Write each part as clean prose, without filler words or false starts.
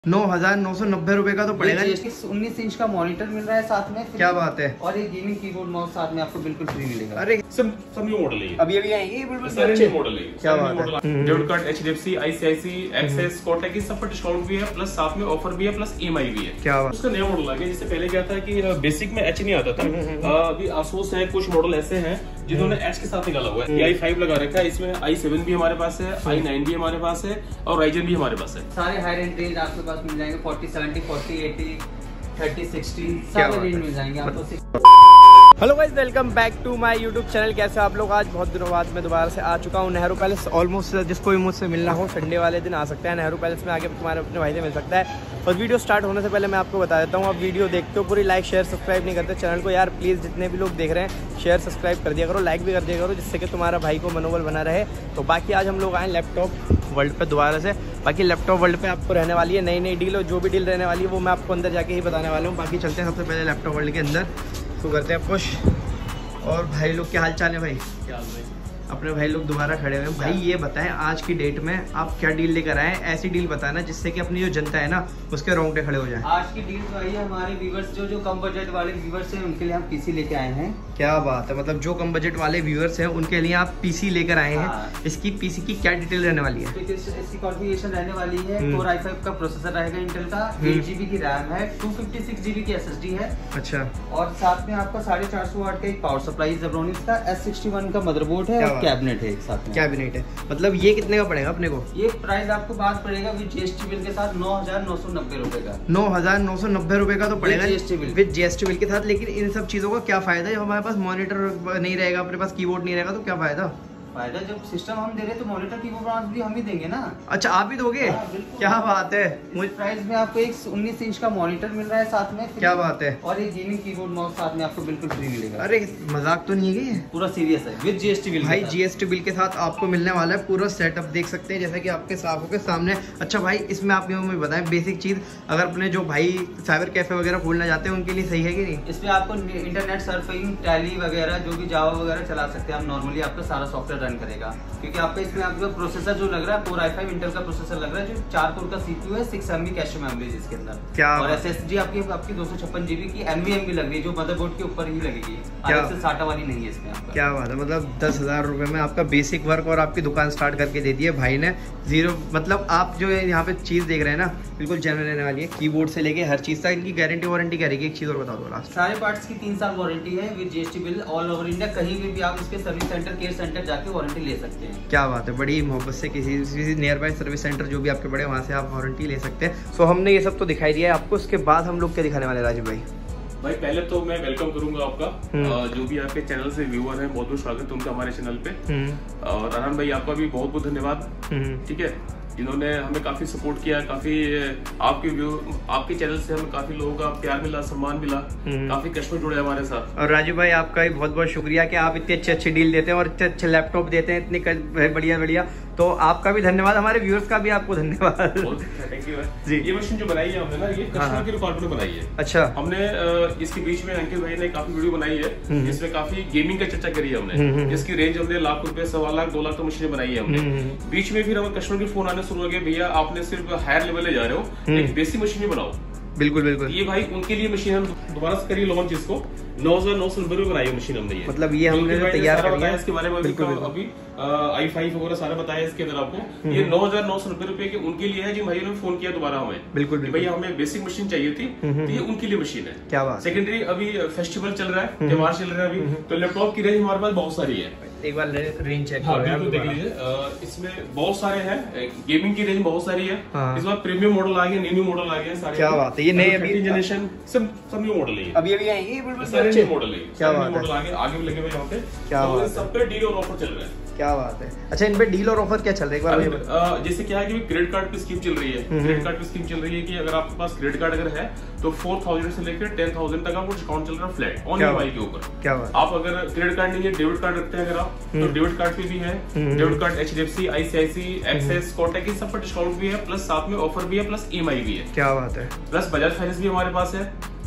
₹9,990 का तो पड़ेगा। 19 इंच का मॉनिटर मिल रहा है साथ में। क्या बात है। और एक गेमिंग कीबोर्ड माउस साथ में आपको बिल्कुल फ्री मिलेगा। अरे सब न्यू मॉडल है, अभी आएंगे बिल्कुल सारे मॉडल है। क्या बात है। Debit card HDFC, ICICI, Axis, Kotak की सब पर डिस्काउंट भी है, प्लस साथ में ऑफर भी है, प्लस EMI भी है। क्या बात। उसका नया मॉडल आ गया। जैसे पहले क्या था कि बेसिक में H नहीं आता था, अभी आसूस है, कुछ मॉडल ऐसे हैं जिन्होंने H के साथ निकाला हुआ है। i5 लगा रखा है, इसमें i7 भी हमारे पास है, i9 भी हमारे पास है और Ryzen भी हमारे पास है। सारे हाई रेंज रेंज आपके पास मिल जाएंगे। 40, 70, 40, 80, 30, 60 सारे रेंज मिल जाएंगे आपको। Hello guys, welcome back to my YouTube channel. कैसे आप लोग? आज बहुत दिनों बाद मैं दोबारा से आ चुका हूँ नेहरू पैलेस। ऑलमोस्ट जिसको भी मुझसे मिलना हो संडे वाले दिन आ सकता है नेहरू पैलेस में, आके तुम्हारे अपने भाई से मिल सकता है। और वीडियो स्टार्ट होने से पहले मैं आपको बता देता हूँ, आप वीडियो देखते हो पूरी, लाइक शेयर सब्सक्राइब नहीं करते चैनल को, यार प्लीज़ जितने भी लोग देख रहे हैं शेयर सब्सक्राइब कर दिया करो, लाइक भी कर दिया करो, जिससे कि तुम्हारा भाई को मनोबल बना रहे। तो बाकी आज हम लोग आए लैपटॉप वर्ल्ड पे दोबारा से। बाकी लैपटॉप वर्ल्ड पे आपको रहने वाली है नई नई डील, और जो भी डील रहने वाली है वो मैं आपको अंदर जाके ही बताने वाला हूँ। बाकी चलते हैं सबसे पहले लैपटॉप वर्ल्ड के अंदर, तो करते हैं पुश। और भाई लोग क्या हाल चाल है भाई? क्या हाल है? अपने भाई लोग दोबारा खड़े हुए हैं। भाई ये बताएं आज की डेट में आप क्या डील लेकर आए हैं? ऐसी डील बताना जिससे कि अपनी जो जनता है ना उसके रोंगटे खड़े हो जाएं। आज की डील तो आई है हमारे व्यूअर्स जो कम बजट वाले व्यूअर्स हैं उनके लिए हम पीसी लेके आए हैं। क्या बात है, मतलब जो कम बजट वाले व्यूअर्स हैं उनके लिए आप पीसी लेकर आए हैं। हाँ। इसकी पीसी की क्या डिटेल रहने वाली है? इसकी कॉन्फ़िगरेशन रहने वाली है, Core i5 का प्रोसेसर रहेगा इंटेल का, 8GB की रैम है, 256GB की SSD है। अच्छा। और साथ में आपका 450 वाट का एक पावर सप्लाई Zebronics का S61 का मदरबोर्ड है और कैबिनेट है एक साथ में। कैबिनेट है, मतलब ये कितने का पड़ेगा अपने को? ये प्राइस आपको बाद पड़ेगा विद GST बिल के साथ ₹9,990 का। ₹9,990 का तो पड़ेगा विद GST बिल के साथ। लेकिन इन सब चीजों का क्या फायदा है? हमारे पास मॉनिटर नहीं रहेगा, अपने पास कीबोर्ड नहीं रहेगा, तो क्या फायदा? फायदा जब सिस्टम हम दे रहे तो मॉनिटर कीबोर्ड भी हम ही देंगे ना। अच्छा, आप ही दोगे? क्या बात है। मुझे प्राइस में आपको एक 19 इंच का मॉनिटर मिल रहा है साथ में। क्या बात है। और एक गेमिंग कीबोर्ड माउस साथ में आपको बिल्कुल फ्री मिलेगा। अरे मजाक तो नहीं है ये? पूरा सीरियस है विद GST बिल। भाई GST बिल के साथ आपको मिलने वाला है पूरा सेटअप, देख सकते हैं जैसा कि आपके आंखों के सामने। अच्छा भाई, इसमें आप मुझे बताएं बेसिक चीज, अगर अपने जो भाई साइबर कैफे वगैरह खोलना चाहते हैं उनके लिए सही है कि नहीं? इसमें आपको इंटरनेट सर्फिंग, टैली वगैरह जो भी जावा वगैरह चला सकते हैं आप। नॉर्मली आपका सारा सॉफ्टवेयर रन करेगा, क्योंकि आपका इसमें आपका प्रोसेसर जो लग रहा है Core i5 इंटेल का प्रोसेसर लग रहा है, जो 4 कोर का CPU है, 6 MB कैश मेमोरी इसके अंदर। क्या? और SSD आपकी 256GB की NVMe लग रही है, जो मदरबोर्ड के ऊपर ही लगेगी, अलग से SATA वाली नहीं है इसमें आपका। क्या बात है, मतलब 10,000 रुपए में आपका बेसिक वर्क और आपकी दुकान स्टार्ट करके दे दी है भाई ने। जीरो, मतलब आप जो यहाँ पे चीज देख रहे हैं ना बिल्कुल जेन्युइन रहने वाली है, कीबोर्ड से लेके हर चीज तक। इनकी गारंटी वारंटी क्या रहेगी? एक चीज और बता दो लास्ट। सारे पार्ट्स की 3 साल वारंटी है with GST bill. All over India कहीं भी आप इसके सर्विस सेंटर, केयर सेंटर जाके वारंटी ले सकते हैं। क्या बात है, बड़ी मोहब्बत से किसी नियर बाय सर्विस सेंटर जो भी आपके पड़े वहाँ से आप वारंटी ले सकते हैं। सो हमने ये सब तो दिखाई दिया है आपको, उसके बाद हम लोग क्या दिखाने वाले राजीव भाई? भाई पहले तो मैं वेलकम करूंगा आपका, जो भी आपके चैनल से व्यूअर हैं बहुत बहुत स्वागत है उनका हमारे चैनल पे। और अरहान भाई आपका भी बहुत बहुत धन्यवाद, ठीक है, जिन्होंने हमें काफी सपोर्ट किया। काफी आपके चैनल से हमें काफी लोगों का प्यार मिला, सम्मान मिला, काफी कस्टमर जुड़े हमारे साथ। और राजू भाई आपका भी बहुत बहुत शुक्रिया कि आप इतने अच्छे अच्छे डील देते हैं और इतने अच्छे लैपटॉप देते हैं, इतने बढ़िया बढ़िया। तो आपका भी धन्यवाद, हमारे व्यूअर्स का भी आपको धन्यवाद। थैंक यू जी। ये मशीन जो बनाई है हमने ना, ये कस्टमर की रिक्वायरमेंट में बनाई है। अच्छा। हमने इसके बीच में अंकित भाई ने काफी वीडियो बनाई है जिसमें काफी गेमिंग का चर्चा करी है हमने, जिसकी रेंज हमने लाख रुपए, 1.25 लाख 2 लाख तो मशीनें बनाई है हमने। बीच में फिर हमें कस्टमर के फोन आने शुरू हो गए, भैया आपने सिर्फ हायर लेवल ले जा रहे हो, एक बेसिक मशीन बनाओ। बिल्कुल बिल्कुल। ये भाई उनके लिए मशीन हम दोबारा से करिए लॉन्च, इसको 9,990 में बनाई है मशीन हमने। ये मतलब ये हमने तैयार कर लिया इसके बारे में अभी i5 वगैरह सारा बताया इसके अंदर आपको। ये 9,990 के उनके लिए है, जिन भाइयों ने फोन किया दोबारा हमें। बिल्कुल भैया हमें बेसिक मशीन चाहिए थी, तो ये उनके लिए मशीन है। क्या बात। सेकेंडरी अभी फेस्टिवल चल रहा है, त्योहार चल रहा है अभी, तो लैपटॉप की रेंज हमारे पास बहुत सारी है। एक बार रेंज चेक हाँ, बिल्कुल देख लीजिए। इसमें बहुत सारे हैं, गेमिंग की रेंज बहुत सारी है। इस बार प्रीमियम मॉडल आ गया, न्यू मॉडल आ गया सारे। क्या बात है, ये नए अभी जनरेशन सब न्यू मॉडल है। अभी आएंगे बिल्कुल सारे मॉडल है। क्या बात मॉडल आगे भी लगे हुए यहाँ पे। क्या बात है, सब पे डील और ऑफर चल रहा है। क्या बात है। अच्छा, इन पे डील और ऑफर क्या चल रहा है एक बार? जैसे क्या है कि क्रेडिट कार्ड की स्कीम चल रही है। क्रेडिट कार्ड की स्कीम चल रही है कि अगर आपके पास क्रेडिट कार्ड अगर है तो 4,000 से लेकर 10,000 तक आपको डिस्काउंट चल रहा है फ्लैट ऑन ईएमआई के ऊपर। क्या बात। आप अगर क्रेडिट कार्ड नहीं है, डेबिट कार्ड रखते हैं अगर आप, तो डेबिट कार्ड पे भी है। Debit card HDFC, ICICI, Axis, Kotak की सब पर डिस्काउंट भी है, प्लस साथ में ऑफर भी है, प्लस EMI भी है। क्या बात है। प्लस बजाज फाइनेंस भी हमारे पास है।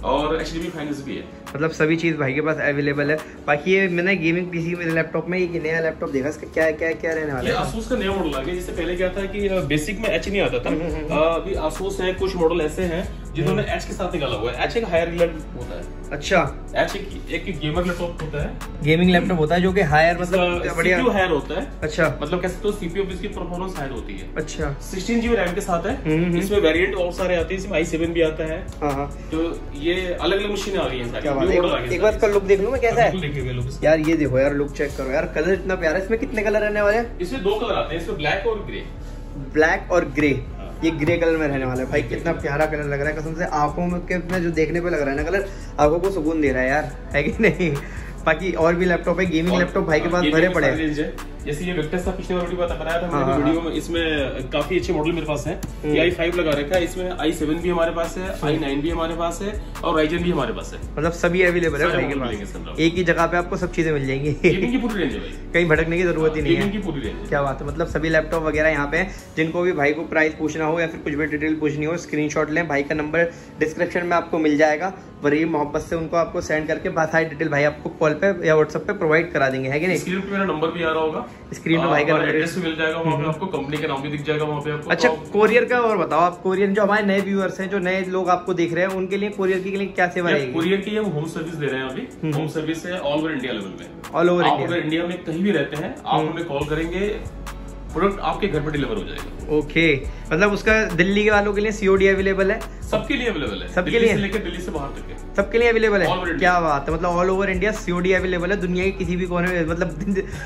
और HDMI फाइनेंस भी है। मतलब सभी चीज भाई के पास अवेलेबल है। बाकी ये मैंने गेमिंग पीसी में लैपटॉप में एक नया लैपटॉप देखा, इसका क्या रहने वाला है? Asus का नया मॉडल आ गया। जिससे पहले क्या था कि बेसिक में H नहीं आता था, अभी Asus है कुछ मॉडल ऐसे हैं जिन्होंने H के साथ निकाला हुआ है। H एक हायर लैपटॉप होता है। अच्छा, H एक गेमर लैपटॉप होता है, गेमिंग लैपटॉप होता है जो कि हायर मतलब बढ़िया CPU हायर होता है। अच्छा, मतलब कैसे तो CPU इसकी परफॉर्मेंस हायर होती है। अच्छा, 16 GB रैम के साथ है। इसमें वेरिएंट और सारे आते हैं, इसमें i7 भी आता है। हाँ, तो ये अलग अलग मशीनें आ गई हैं सारी। एक बार इसका लुक देख लूं मैं कैसा है लुक यार। ये देखो यार, लुक चेक करो यार, कलर इतना प्यारा है। इसमें कितने कलर रहने वाले हैं? इसमें 2 कलर आते हैं, इसमें ब्लैक और ग्रे। ब्लैक और ग्रे, ये ग्रे कलर में रहने वाला है भाई। कितना प्यारा कलर लग रहा है कसम से, आंखों में के जो देखने पे लग रहा है ना कलर, आंखों को सुकून दे रहा है यार, है कि नहीं? बाकी और भी लैपटॉप है, गेमिंग लैपटॉप भाई के पास भरे पड़े हैं। जैसे ये विक्टर्स का पिछले वीडियो बताया था मैंने वीडियो में, इसमें काफी अच्छे मॉडल मेरे पास है। ये i5 लगा रखा है, इसमें i7 भी हमारे पास है, i9 भी हमारे पास है और Ryzen भी हमारे पास है। मतलब सभी अवेलेबल है भाई के पास, एक ही जगह पे आपको सब चीजें मिल जाएंगी। गेमिंग की पूरी रेंज है भाई, कहीं भटकने की जरूरत ही नहीं है। गेमिंग की पूरी रेंज, क्या बात है। मतलब सभी लैपटॉप वगैरह यहाँ पे हैं। जिनको भी भाई को प्राइस पूछना हो या फिर कुछ भी डिटेल पूछनी हो, स्क्रीनशॉट लें, भाई का नंबर डिस्क्रिप्शन में आपको मिल जाएगा। बड़ी मोहब्बत से उनको आपको सेंड करके सारी डिटेल भाई आपको कॉल पे या व्हाट्सएप पे प्रोवाइड करा देंगे, है कि नहीं? स्क्रीन पे मेरा नंबर भी आ रहा होगा, स्क्रीन पे भाई का एड्रेस भी मिल जाएगा वहाँ पे आपको, कंपनी का नाम भी दिख जाएगा वहाँ पे आपको। अच्छा, कोरियर का और बताओ आप। कोरियर जो हमारे नए व्यूअर्स हैं, जो नए लोग आपको देख रहे हैं, उनके लिए कोरियर के लिए क्या सेवा रहेगी? कोरियर की हम होम सर्विस दे रहे हैं अभी। होम सर्विस है ऑल ओवर इंडिया लेवल में। ऑल ओवर आप अगर इंडिया में कहीं भी रहते हैं, आप हमें कॉल करेंगे, प्रोडक्ट आपके घर पर डिलीवर हो जाएगा। ओके, मतलब उसका दिल्ली के वालों के लिए COD अवेलेबल है? सबके लिए अवेलेबल है, सबके लिए लेकर दिल्ली से बाहर तक है, सबके लिए अवेलेबल है। क्या बात है, मतलब all over India COD available है। दुनिया के किसी भी कोने में, मतलब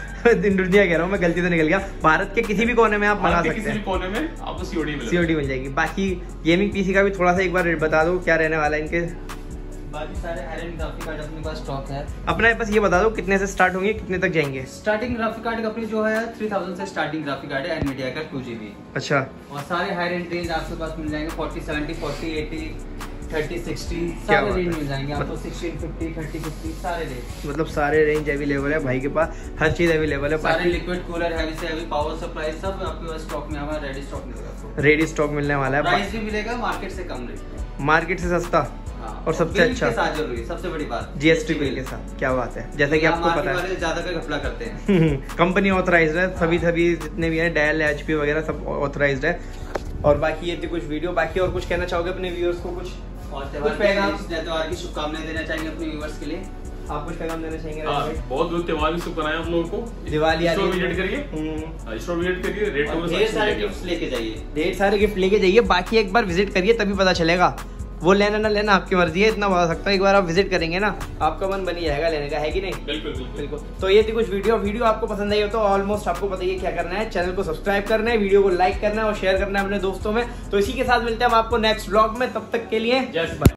दुनिया कह रहा हूँ मैं, गलती से निकल गया, भारत के किसी भी कोने में आप मंगा सकते हैं। किसी भी कोने में आपको COD मिल जाएगी। बाकी गेमिंग पीसी का भी थोड़ा सा एक बार बता दो, क्या रहने वाला है इनके? बाकी सारे हायर ग्राफिक कार्ड अपने पास स्टॉक है। अपना बस ये बता दो कितने से स्टार्ट होंगे, कितने तक जाएंगे? स्टार्टिंग ग्राफिक कार्ड अपनी जो है 3000 से स्टार्टिंग ग्राफिक कार्ड है, एनवीडिया का 2GB। अच्छा, और सारे हायर एंड रेंज आपके पास मिल जाएंगे 40, 70, 40, 80, 30, 60 सारे रेंज मिल जाएंगे आपको। 16, 50, 30, 50 सारे रेंज, मतलब सारे रेंज अवेलेबल है भाई के पास, हर चीज अवेलेबल है। सारे लिक्विड कूलर, हैवी से हैवी, पावर सप्लाई सब आपके पास स्टॉक में, हमारा रेडी स्टॉक मिलेगा आपको। रेडी स्टॉक मिलने वाला है, प्राइस भी मिलेगा मार्केट से कम रेट, मार्केट से सस्ता और सबसे अच्छा के साथ जरूरी, सबसे बड़ी बात GST बिल के साथ। क्या बात है, जैसे कि आपको पता है ज्यादा का घपला करते हैं। कंपनी ऑथराइज्ड है, सभी जितने भी है, डेल, HP वगैरह सब ऑथराइज्ड है। और बाकी ये थी कुछ वीडियो। बाकी और कुछ कहना चाहोगे अपने व्यूअर्स को? कुछ और त्योहार की शुभकामनाएं देना चाहेंगे अपने व्यूअर्स के लिए? आप कुछ पैगाम देना चाहेंगे? बहुत बहुत त्योहार की शुभकामनाएं आप लोगों को। दिवाली आ रही है, विजिट करिए, स्टोर विजिट करिए, रेट ढेर सारे गिफ्ट लेके जाइए, ढेर सारे गिफ्ट लेके जाइए। बाकी एक बार विजिट करिए तभी पता चलेगा, वो लेना ना लेना आपकी मर्जी है, इतना बता सकता हूँ। एक बार आप विजिट करेंगे ना, आपका मन बनी जाएगा लेने का, है कि नहीं? बिल्कुल बिल्कुल। तो ये थी कुछ वीडियो आपको पसंद आई हो तो ऑलमोस्ट आपको पता ही है क्या करना है। चैनल को सब्सक्राइब करना है, वीडियो को लाइक करना है और शेयर करना है अपने दोस्तों में। तो इसी के साथ मिलते हैं हम आपको नेक्स्ट व्लॉग में, तब तक के लिए जय